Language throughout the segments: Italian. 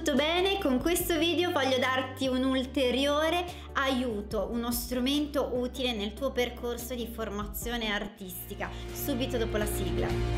Tutto bene? Con questo video voglio darti un ulteriore aiuto, uno strumento utile nel tuo percorso di formazione artistica, subito dopo la sigla.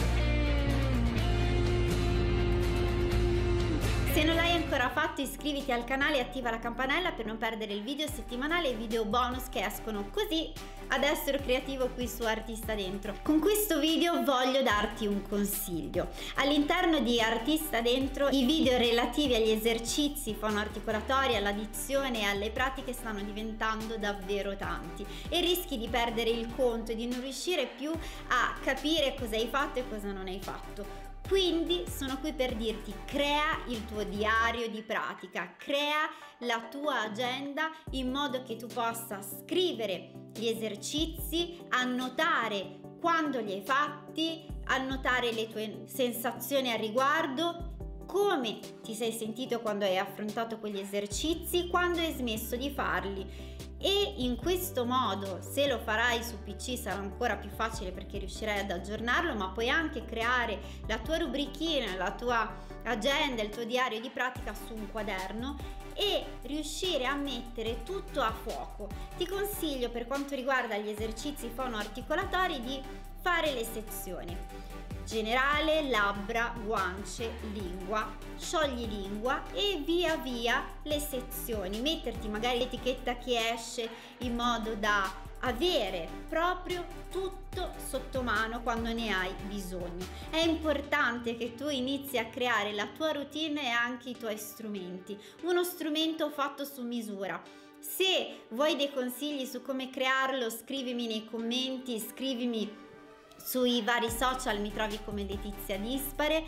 Se non l'hai ancora fatto, iscriviti al canale e attiva la campanella per non perdere il video settimanale e i video bonus che escono così ad essere creativo qui su Artista Dentro. Con questo video voglio darti un consiglio. All'interno di Artista Dentro i video relativi agli esercizi fonoarticolatori, alla dizione e alle pratiche stanno diventando davvero tanti e rischi di perdere il conto e di non riuscire più a capire cosa hai fatto e cosa non hai fatto. Quindi sono qui per dirti: crea il tuo diario di pratica, crea la tua agenda in modo che tu possa scrivere gli esercizi, annotare quando li hai fatti, annotare le tue sensazioni al riguardo, come ti sei sentito quando hai affrontato quegli esercizi, quando hai smesso di farli. E in questo modo, se lo farai su PC, sarà ancora più facile perché riuscirai ad aggiornarlo, ma puoi anche creare la tua rubrichina, la tua agenda, il tuo diario di pratica su un quaderno e riuscire a mettere tutto a fuoco. Ti consiglio, per quanto riguarda gli esercizi fonoarticolatori, di fare le sezioni: generale, labbra, guance, lingua, sciogli lingua e via via le sezioni. Metterti magari l'etichetta che esce in modo da avere proprio tutto sotto mano quando ne hai bisogno. È importante che tu inizi a creare la tua routine e anche i tuoi strumenti, uno strumento fatto su misura. Se vuoi dei consigli su come crearlo, scrivimi nei commenti, scrivimi sui vari social, mi trovi come Letizia Dispare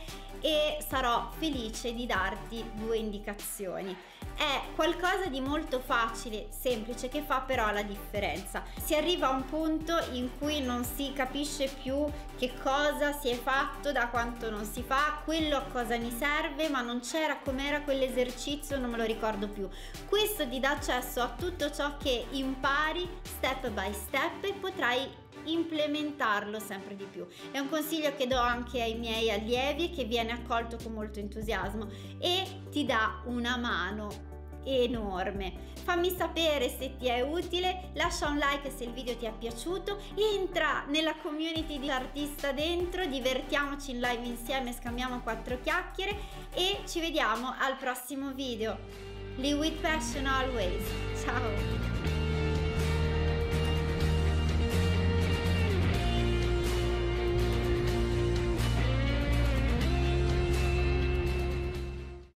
e sarò felice di darti due indicazioni. È qualcosa di molto facile, semplice, che fa però la differenza. Si arriva a un punto in cui non si capisce più che cosa si è fatto, da quanto non si fa, quello a cosa mi serve, ma non c'era, com'era quell'esercizio, non me lo ricordo più. Questo ti dà accesso a tutto ciò che impari step by step e potrai implementarlo sempre di più. È un consiglio che do anche ai miei allievi e che viene accolto con molto entusiasmo e ti dà una mano enorme. Fammi sapere se ti è utile, lascia un like se il video ti è piaciuto, entra nella community di Artista Dentro, divertiamoci in live insieme, scambiamo 4 chiacchiere e ci vediamo al prossimo video. Live with passion always. Ciao!